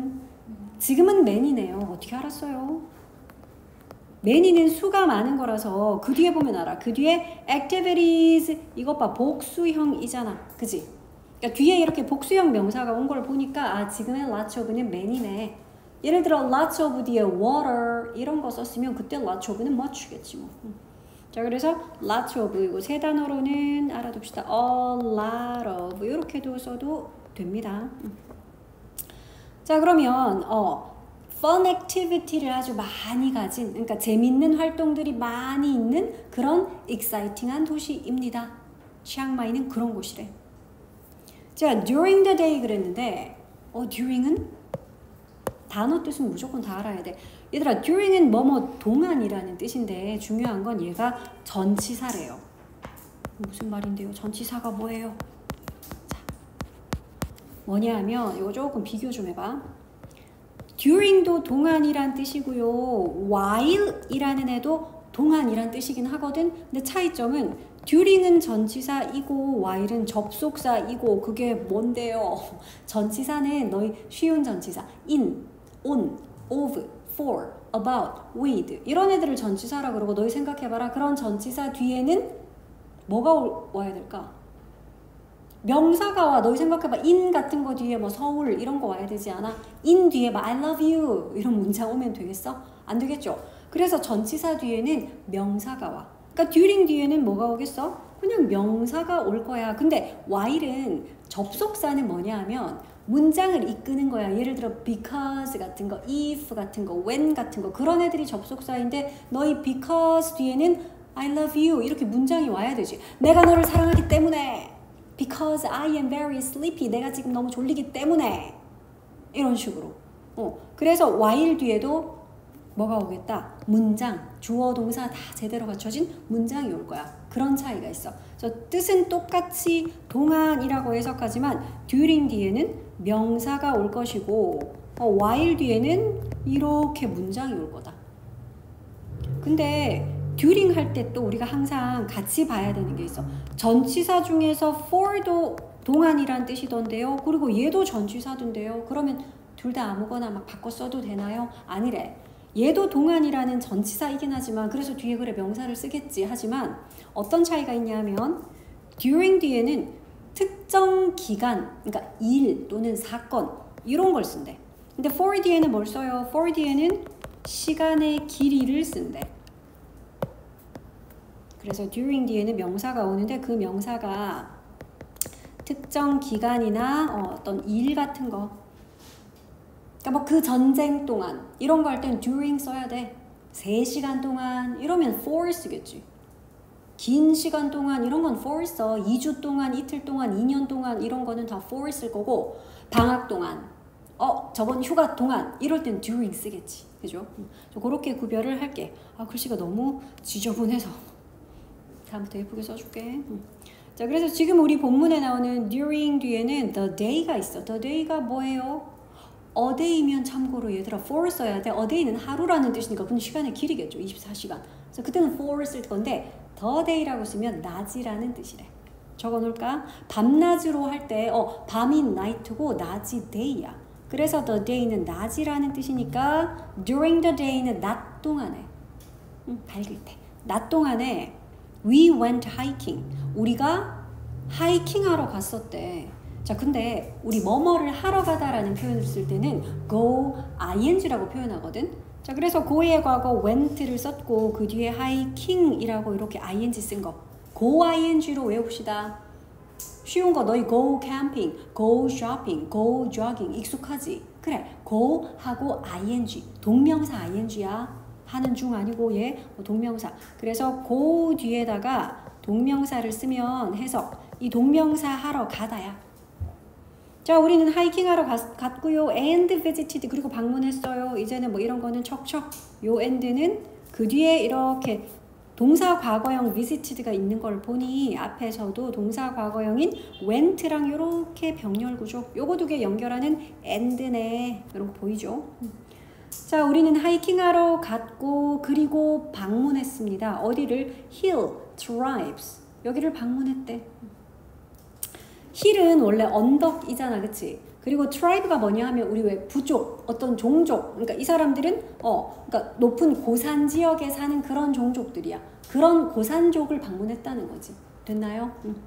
지금은 many네요. 어떻게 알았어요? many는 수가 많은 거라서 그 뒤에 보면 알아. 그 뒤에 activities 이것 봐. 복수형이잖아. 그지? 그러니까 뒤에 이렇게 복수형 명사가 온 걸 보니까 지금의 lots of는 many네. 예를 들어 lots of 뒤에 water 이런 거 썼으면 그때 lots of는 much겠지 뭐. 자, 그래서 lots of 이거 세 단어로는 알아둡시다. a lot of 이렇게도 써도 됩니다. 자, 그러면 fun activity를 아주 많이 가진, 그러니까 재밌는 활동들이 많이 있는 그런 exciting한 도시입니다. 치앙마이는 그런 곳이래. 자, during the day 그랬는데 during은 단어 뜻은 무조건 다 알아야 돼. 얘들아, during은 뭐뭐 동안이라는 뜻인데 중요한 건 얘가 전치사래요. 무슨 말인데요? 전치사가 뭐예요? 자, 뭐냐 하면 이거 조금 비교 좀 해봐. during도 동안이란 뜻이고요. while이라는 애도 동안이란 뜻이긴 하거든. 근데 차이점은 during은 전치사이고 while은 접속사이고 그게 뭔데요? 전치사는 너희 쉬운 전치사 in, on, of, for, about, with 이런 애들을 전치사라 그러고 너희 생각해봐라. 그런 전치사 뒤에는 뭐가 와야 될까? 명사가 와. 너희 생각해봐. in 같은 거 뒤에 뭐 서울 이런 거 와야 되지 않아? in 뒤에 막 I love you 이런 문장 오면 되겠어? 안 되겠죠? 그래서 전치사 뒤에는 명사가 와. 그러니까 during 뒤에는 뭐가 오겠어? 그냥 명사가 올 거야. 근데 while은 접속사는 뭐냐 하면 문장을 이끄는 거야. 예를 들어 because 같은 거, if 같은 거, when 같은 거 그런 애들이 접속사인데 너희 because 뒤에는 I love you 이렇게 문장이 와야 되지. 내가 너를 사랑하기 때문에 because I am very sleepy 내가 지금 너무 졸리기 때문에 이런 식으로. 그래서 while 뒤에도 뭐가 오겠다? 문장, 주어, 동사 다 제대로 갖춰진 문장이 올 거야. 그런 차이가 있어. 그래서 뜻은 똑같이 동안이라고 해석하지만 during 뒤에는 명사가 올 것이고 while 뒤에는 이렇게 문장이 올 거다. 근데 during 할 때 또 우리가 항상 같이 봐야 되는 게 있어. 전치사 중에서 for도 동안이란 뜻이던데요. 그리고 얘도 전치사던데요. 그러면 둘 다 아무거나 막 바꿔 써도 되나요? 아니래. 얘도 동안이라는 전치사이긴 하지만 그래서 뒤에 그래 명사를 쓰겠지. 하지만 어떤 차이가 있냐면 during 뒤에는 특정 기간, 그러니까 일 또는 사건 이런 걸 쓴대. 근데 for 뒤에는 뭘 써요? for 뒤에는 시간의 길이를 쓴대. 그래서 during 뒤에는 명사가 오는데 그 명사가 특정 기간이나 어떤 일 같은 거, 그러니까 뭐 그 전쟁 동안 이런 거 할 땐 during 써야 돼. 3시간 동안 이러면 for 쓰겠지. 긴 시간 동안 이런 건 for 써. 2주 동안, 이틀 동안, 2년 동안 이런 거는 다 for 쓸 거고 방학 동안 저번 휴가 동안 이럴 땐 during 쓰겠지. 그죠? 그렇게 구별을 할게. 글씨가 너무 지저분해서 다음부터 예쁘게 써줄게. 자, 그래서 지금 우리 본문에 나오는 during 뒤에는 the day가 있어. the day가 뭐예요? a day면 참고로 얘들아 for 써야 돼. a day는 하루라는 뜻이니까 그건 시간의 길이겠죠. 24시간. 그래서 그때는 for 쓸 건데 the day라고 쓰면 낮이라는 뜻이래. 적어놓을까? 밤낮으로 할 때 밤이 night고 낮이 day야. 그래서 the day는 낮이라는 뜻이니까 during the day는 낮 동안에 밝을 때 낮 동안에 we went hiking. 우리가 하이킹하러 갔었대. 자, 근데 우리 뭐뭐를 하러 가다라는 표현을 쓸 때는 go ing라고 표현하거든. 자, 그래서 go의 과거 went를 썼고 그 뒤에 hiking이라고 이렇게 ing 쓴 거 go ing로 외웁시다. 쉬운 거 너희 go camping, go shopping, go jogging 익숙하지? 그래, go 하고 ing 동명사 ing야. 하는 중 아니고 얘 동명사. 그래서 go 뒤에다가 동명사를 쓰면 해석 이 동명사 하러 가다야. 자, 우리는 하이킹하러 갔고요. and visited 그리고 방문했어요. 이제는 뭐 이런 거는 척척. 요 and는 그 뒤에 이렇게 동사 과거형 visited가 있는 걸 보니 앞에서도 동사 과거형인 went랑 이렇게 병렬 구조. 요거 두 개 연결하는 and네. 이런 거 보이죠? 자, 우리는 하이킹하러 갔고 그리고 방문했습니다. 어디를? hill, tribes. 여기를 방문했대. hill은 원래 언덕이잖아, 그치? 그리고 tribe가 뭐냐 하면 우리 왜 부족, 어떤 종족. 그러니까 이 사람들은 그러니까 높은 고산 지역에 사는 그런 종족들이야. 그런 고산족을 방문했다는 거지. 됐나요?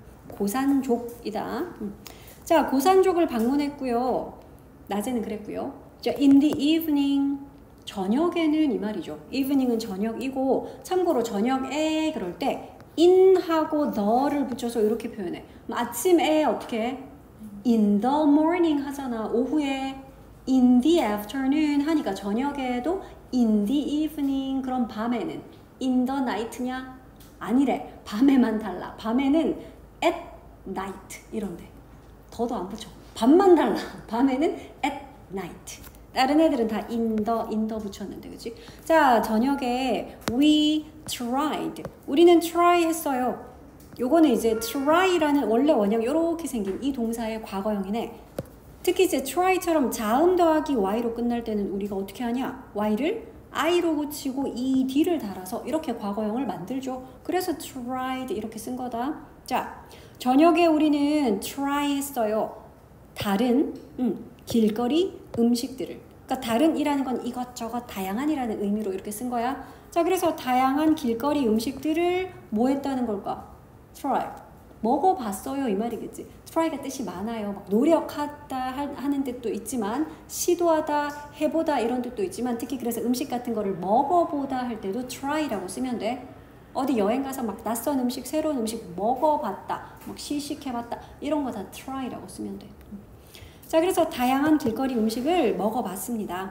고산족이다. 자, 고산족을 방문했고요. 낮에는 그랬고요. 자, in the evening 저녁에는 이 말이죠. evening은 저녁이고 참고로 저녁에 그럴 때 in하고 the를 붙여서 이렇게 표현해. 아침에 어떻게 해? in the morning 하잖아. 오후에 in the afternoon 하니까 저녁에도 in the evening. 그럼 밤에는 in the night냐? 아니래. 밤에만 달라. 밤에는 at night 이런데. 더도 안 붙여. 밤만 달라. 밤에는 at night. 다른 애들은 다 in the 붙였는데, 그치? 자, 저녁에 we tried. 우리는 try 했어요. 요거는 이제 try라는 원래 원형 요렇게 생긴 이 동사의 과거형이네. 특히 이제 try처럼 자음 더하기 y로 끝날 때는 우리가 어떻게 하냐? y를 i로 고치고 ed를 달아서 이렇게 과거형을 만들죠. 그래서 tried 이렇게 쓴 거다. 자, 저녁에 우리는 try 했어요. 다른 길거리 음식들을. 그러니까 다른이라는 건 이것저것 다양한이라는 의미로 이렇게 쓴 거야. 자, 그래서 다양한 길거리 음식들을 뭐 했다는 걸까? try. 먹어봤어요 이 말이겠지. try가 뜻이 많아요. 막 노력하다 하는 뜻도 있지만 시도하다, 해보다 이런 뜻도 있지만 특히 그래서 음식 같은 거를 먹어보다 할 때도 try라고 쓰면 돼. 어디 여행 가서 막 낯선 음식, 새로운 음식 먹어봤다, 막 시식해봤다 이런 거 다 try라고 쓰면 돼. 자, 그래서 다양한 길거리 음식을 먹어봤습니다.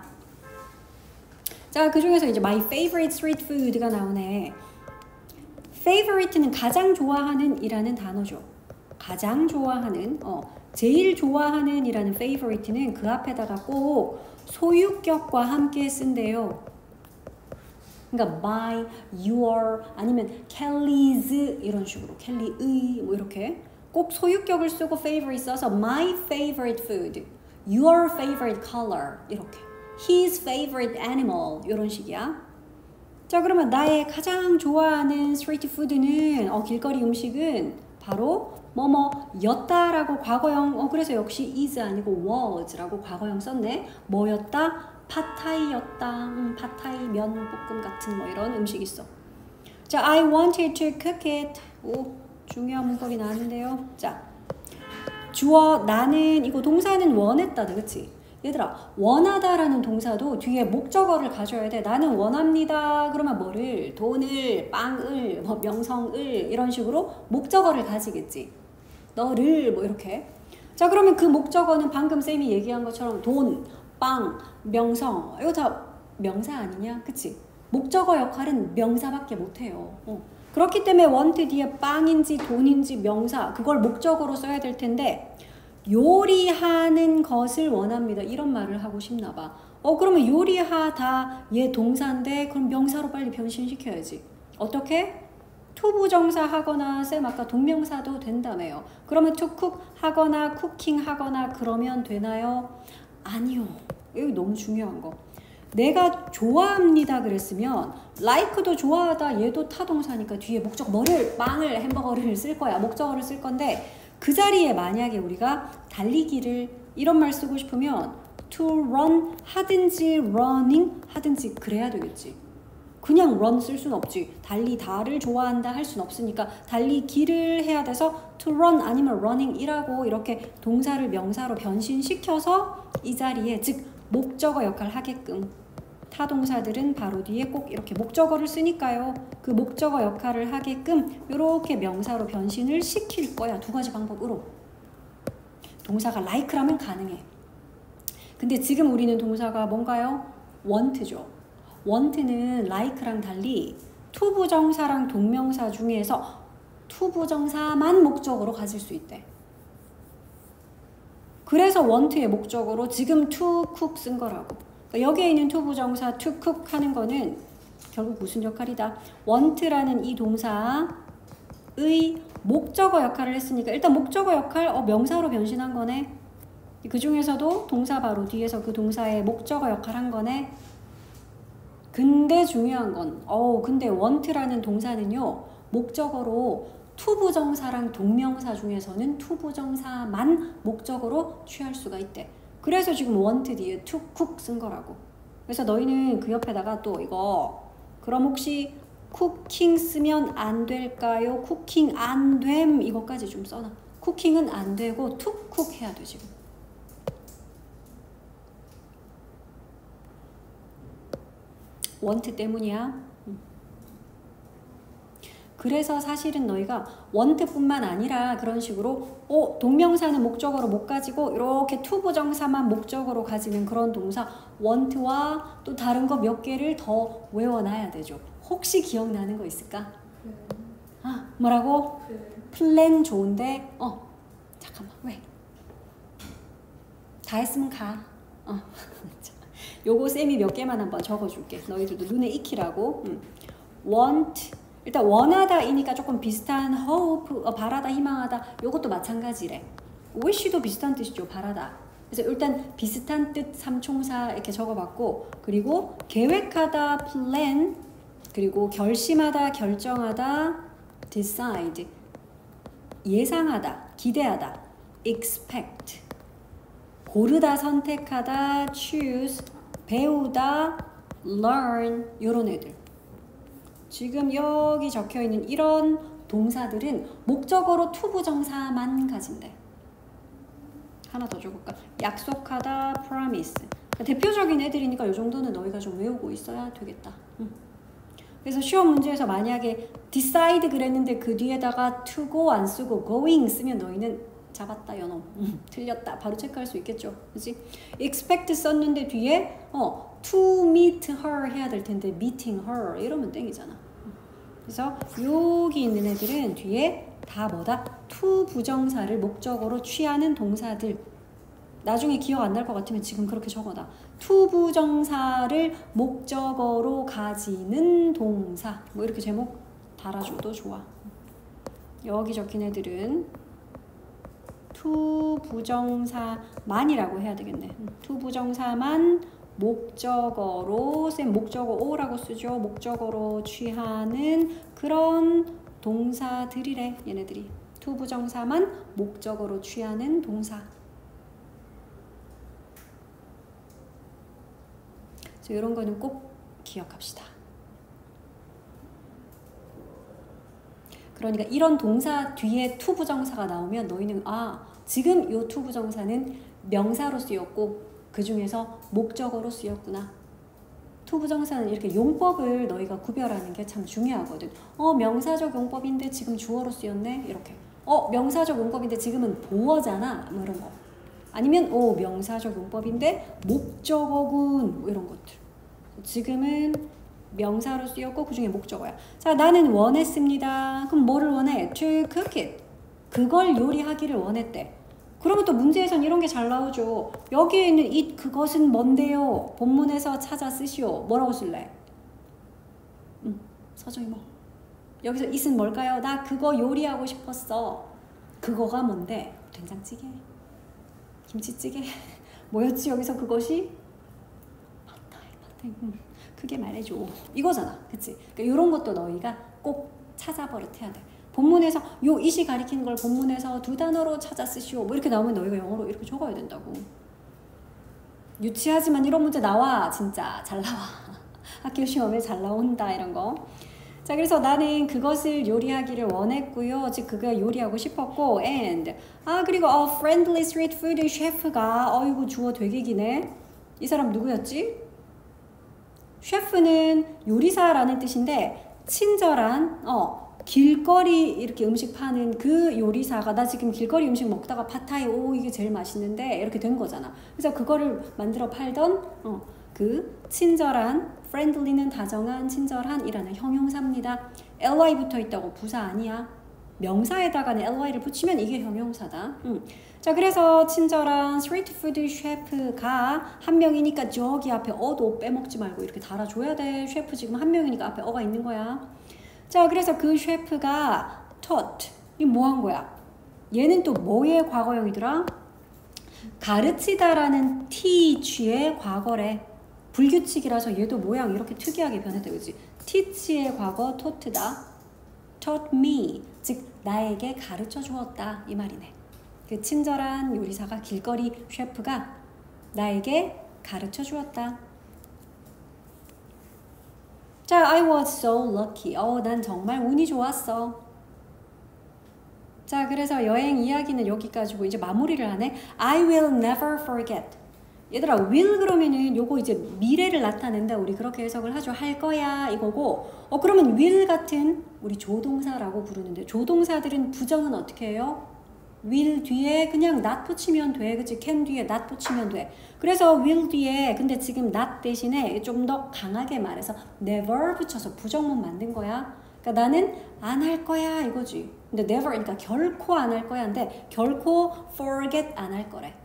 자, 그 중에서 이제 my favorite street food가 나오네. favorite는 가장 좋아하는 이라는 단어죠. 가장 좋아하는, 제일 좋아하는 이라는 favorite는 그 앞에다가 꼭 소유격과 함께 쓴대요. 그러니까 my, your, 아니면 Kelly's 이런 식으로 켈리의 뭐 이렇게 꼭 소유격을 쓰고 favorite 써서 my favorite food, your favorite color 이렇게 his favorite animal 이런 식이야. 자, 그러면 나의 가장 좋아하는 스트리트 푸드는 길거리 음식은 바로 뭐뭐였다라고 과거형 그래서 역시 is 아니고 was라고 과거형 썼네. 뭐였다? 팟타이였다. 팟타이 면볶음 같은 뭐 이런 음식 있어. 자, I wanted to cook it. 오, 중요한 문법이 나왔는데요. 자, 주어 나는 이거 동사는 원했다다, 그치? 얘들아, 원하다라는 동사도 뒤에 목적어를 가져야 돼. 나는 원합니다. 그러면 뭐를? 돈을, 빵을, 뭐 명성을 이런 식으로 목적어를 가지겠지. 너를 뭐 이렇게. 자, 그러면 그 목적어는 방금 쌤이 얘기한 것처럼 돈, 빵, 명성 이거 다 명사 아니냐? 그치? 목적어 역할은 명사밖에 못해요. 그렇기 때문에 want 뒤에 빵인지 돈인지 명사 그걸 목적어로 써야 될 텐데 요리하는 것을 원합니다. 이런 말을 하고 싶나 봐. 그러면 요리하다 얘 동사인데 그럼 명사로 빨리 변신시켜야지. 어떻게? 투부정사 하거나 쌤 아까 동명사도 된다며요. 그러면 to cook 하거나 쿠킹 하거나 그러면 되나요? 아니요. 이거 너무 중요한 거. 내가 좋아합니다 그랬으면 like도 좋아하다 얘도 타동사니까 뒤에 목적 망을 햄버거를 쓸 거야. 목적어를 쓸 건데 그 자리에 만약에 우리가 달리기를 이런 말 쓰고 싶으면 to run 하든지 running 하든지 그래야 되겠지. 그냥 run 쓸 수는 없지. 달리다를 좋아한다 할 수는 없으니까 달리기를 해야 돼서 to run 아니면 running이라고 이렇게 동사를 명사로 변신시켜서 이 자리에 즉 목적어 역할을 하게끔 타동사들은 바로 뒤에 꼭 이렇게 목적어를 쓰니까요. 그 목적어 역할을 하게끔 이렇게 명사로 변신을 시킬 거야. 두 가지 방법으로. 동사가 like라면 가능해. 근데 지금 우리는 동사가 뭔가요? want죠. want는 like랑 달리 투부정사랑 동명사 중에서 투부정사만 목적으로 가질 수 있대. 그래서 want의 목적으로 지금 to cook 쓴 거라고. 그러니까 여기에 있는 투부정사 to cook 하는 거는 결국 무슨 역할이다? want라는 이 동사의 목적어 역할을 했으니까 일단 목적어 역할 명사로 변신한 거네. 그 중에서도 동사 바로 뒤에서 그 동사의 목적어 역할 한 거네. 근데 중요한 건 근데 want라는 동사는요. 목적어로 투부정사랑 동명사 중에서는 투부정사만 목적어로 취할 수가 있대. 그래서 지금 want 뒤에 to cook 쓴 거라고. 그래서 너희는 그 옆에다가 또 이거 그럼 혹시 쿠킹 쓰면 안 될까요? 쿠킹 안 됨 이것까지 좀 써놔. 쿠킹은 안 되고 to cook 해야 돼 지금. want 때문이야. 그래서 사실은 너희가 want뿐만 아니라 그런 식으로 동명사는 목적어로 못 가지고 이렇게 투부정사만 목적어로 가지는 그런 동사 want와 또 다른 거 몇 개를 더 외워놔야 되죠. 혹시 기억나는 거 있을까? 뭐라고? 플랜 좋은데 잠깐만 왜? 다 했으면 가. 요거 쌤이 몇 개만 한번 적어줄게. 너희들도 눈에 익히라고. want 일단 원하다이니까 조금 비슷한 hope 바라다 희망하다 요것도 마찬가지래. wish도 비슷한 뜻이죠. 바라다. 그래서 일단 비슷한 뜻 삼총사 이렇게 적어봤고 그리고 계획하다 plan 그리고 결심하다 결정하다 decide 예상하다 기대하다 expect 고르다 선택하다 choose 배우다 learn 요런 애들. 지금 여기 적혀있는 이런 동사들은 목적어로 투부정사만 가진대. 하나 더 적을까? 약속하다 promise. 그러니까 대표적인 애들이니까 이 정도는 너희가 좀 외우고 있어야 되겠다. 그래서 시험 문제에서 만약에 decide 그랬는데 그 뒤에다가 to go 안 쓰고 going 쓰면 너희는 잡았다 연놈. 틀렸다. 바로 체크할 수 있겠죠. 그치? expect 썼는데 뒤에 to meet her 해야 될 텐데 meeting her 이러면 땡이잖아. 그래서 여기 있는 애들은 뒤에 다 뭐다? to 부정사를 목적어로 취하는 동사들. 나중에 기억 안 날 것 같으면 지금 그렇게 적어놔. to 부정사를 목적어로 가지는 동사. 뭐 이렇게 제목 달아줘도 좋아. 여기 적힌 애들은 to 부정사만이라고 해야 되겠네. to 부정사만 목적어로 쌤 목적어 오라고 쓰죠. 목적어로 취하는 그런 동사들이래. 얘네들이 to 부정사만 목적어로 취하는 동사. 그래서 이런 거는 꼭 기억합시다. 그러니까 이런 동사 뒤에 to 부정사가 나오면 너희는 지금 요 to 부정사는 명사로 쓰였고 그 중에서 목적어로 쓰였구나. to 부정사는 이렇게 용법을 너희가 구별하는 게 참 중요하거든. 명사적 용법인데 지금 주어로 쓰였네. 이렇게. 명사적 용법인데 지금은 보어잖아. 뭐 이런 거. 아니면 명사적 용법인데 목적어군. 뭐 이런 것들. 지금은 명사로 쓰였고 그 중에 목적어야. 자, 나는 원했습니다. 그럼 뭐를 원해? To cook it. 그걸 요리하기를 원했대. 그러면 또 문제에선 이런 게 잘 나오죠. 여기에 있는 it 그것은 뭔데요? 본문에서 찾아 쓰시오. 뭐라고 쓸래? 서줘 이모. 여기서 it은 뭘까요? 나 그거 요리하고 싶었어. 그거가 뭔데? 된장찌개? 김치찌개? 뭐였지 여기서 그것이? 그게 말해줘. 이거잖아. 그치? 그러니까 이런 것도 너희가 꼭 찾아 버릇해야 돼. 본문에서 요 it이 가리키는 걸 본문에서 두 단어로 찾아 쓰시오. 뭐 이렇게 나오면 너희가 영어로 이렇게 적어야 된다고. 유치하지만 이런 문제 나와. 진짜 잘 나와. 학교 시험에 잘 나온다 이런 거. 자, 그래서 나는 그것을 요리하기를 원했고요. 즉 그가 요리하고 싶었고 and 그리고 friendly street food 셰프가 어이구 주어 되게 기네. 이 사람 누구였지? 셰프는 요리사라는 뜻인데 친절한 길거리 이렇게 음식 파는 그 요리사가 나 지금 길거리 음식 먹다가 팟타이 이게 제일 맛있는데 이렇게 된 거잖아. 그래서 그거를 만들어 팔던 그 친절한 friendly는 다정한 친절한이라는 형용사입니다. ly 붙어 있다고 부사 아니야. 명사에다가는 ly를 붙이면 이게 형용사다. 자, 그래서 친절한 스트리트 푸드 셰프가 한 명이니까 저기 앞에 어도 빼먹지 말고 이렇게 달아줘야 돼. 셰프 지금 한 명이니까 앞에 어가 있는 거야. 자, 그래서 그 셰프가 taught. 이 뭐 한 거야? 얘는 또 뭐의 과거형이더라? 가르치다라는 teach의 과거래. 불규칙이라서 얘도 모양 이렇게 특이하게 변했다. 그치? teach의 과거 taught다. taught me. 즉 나에게 가르쳐 주었다. 이 말이네. 그 친절한 요리사가 길거리 셰프가 나에게 가르쳐 주었다. 자, I was so lucky. 난 정말 운이 좋았어. 자, 그래서 여행 이야기는 여기까지고 이제 마무리를 하네. I will never forget. 얘들아, will 그러면은 요거 이제 미래를 나타낸다. 우리 그렇게 해석을 하죠. 할 거야 이거고. 그러면 will 같은 우리 조동사라고 부르는데 조동사들은 부정은 어떻게 해요? will 뒤에 그냥 not 붙이면 돼. 그치? can 뒤에 not 붙이면 돼. 그래서 will 뒤에 근데 지금 not 대신에 좀 더 강하게 말해서 never 붙여서 부정문 만든 거야. 그러니까 나는 안 할 거야 이거지. 근데 never 그러니까 결코 안 할 거야인데 결코 forget 안 할 거래.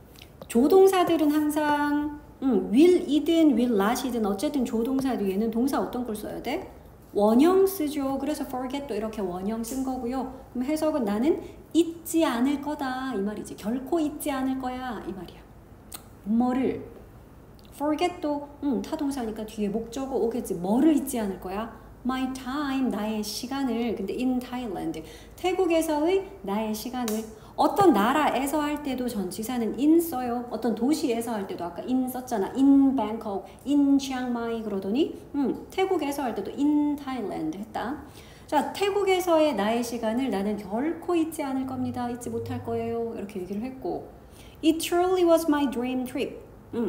조동사들은 항상 will이든 will not이든 어쨌든 조동사 뒤에는 동사 어떤 걸 써야 돼? 원형 쓰죠. 그래서 forget도 이렇게 원형 쓴 거고요. 그럼 해석은 나는 잊지 않을 거다 이 말이지. 결코 잊지 않을 거야 이 말이야. 뭐를? forget도 타동사니까 뒤에 목적어 오겠지. 뭐를 잊지 않을 거야? my time 나의 시간을. 근데 in Thailand 태국에서의 나의 시간을. 어떤 나라에서 할 때도 전치사는 in 써요. 어떤 도시에서 할 때도 아까 in 썼잖아. in Bangkok, in Chiang Mai 그러더니 태국에서 할 때도 in Thailand 했다. 자, 태국에서의 나의 시간을 나는 결코 잊지 않을 겁니다. 잊지 못할 거예요. 이렇게 얘기를 했고 It truly was my dream trip.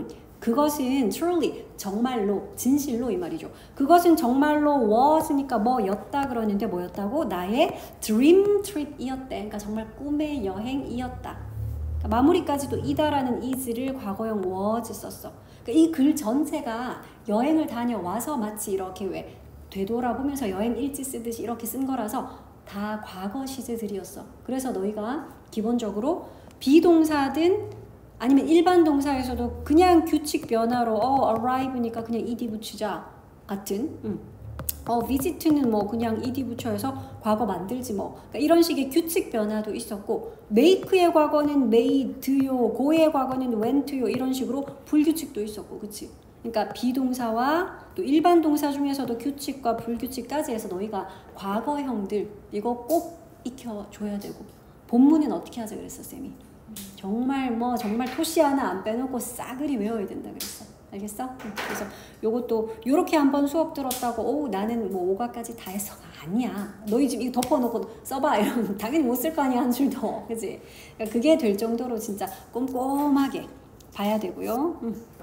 그것은 truly 정말로 진실로 이 말이죠. 그것은 정말로 was니까 뭐였다 그러는데 뭐였다고? 나의 dream trip이었대. 그러니까 정말 꿈의 여행이었다. 그러니까 마무리까지도 이다라는 is를 과거형 was 썼어. 그러니까 이 글 전체가 여행을 다녀와서 마치 이렇게 왜 되돌아보면서 여행 일지 쓰듯이 이렇게 쓴 거라서 다 과거 시제들이었어. 그래서 너희가 기본적으로 비동사든 아니면 일반 동사에서도 그냥 규칙 변화로 arrive니까 그냥 ed 붙이자 같은 visit는 뭐 그냥 ed 붙여서 과거 만들지 뭐. 그러니까 이런 식의 규칙 변화도 있었고 make의 과거는 made요, go의 과거는 went요 이런 식으로 불규칙도 있었고 그치? 그러니까 비동사와 또 일반 동사 중에서도 규칙과 불규칙까지 해서 너희가 과거형들 이거 꼭 익혀줘야 되고 본문은 어떻게 하자 그랬어 쌤이? 정말 토시 하나 안 빼놓고 싸그리 외워야 된다 그랬어. 알겠어? 그래서 요것도 요렇게 한번 수업 들었다고 나는 뭐 5가까지 다 했어. 아니야. 너희 집 이거 덮어놓고 써봐 이러면 당연히 못 쓸 거 아니야 한 줄 더. 그치? 그러니까 그게 될 정도로 진짜 꼼꼼하게 봐야 되고요.